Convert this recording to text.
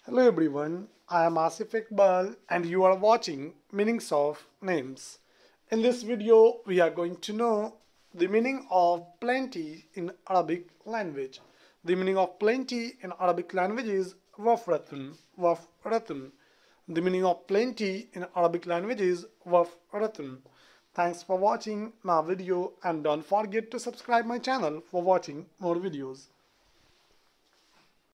Hello everyone, I am Asif Iqbal and you are watching Meanings of Names. In this video, we are going to know the meaning of plenty in Arabic language. The meaning of plenty in Arabic language is wafratun, wafratun. The meaning of plenty in Arabic language is wafratun. Thanks for watching my video and don't forget to subscribe my channel for watching more videos.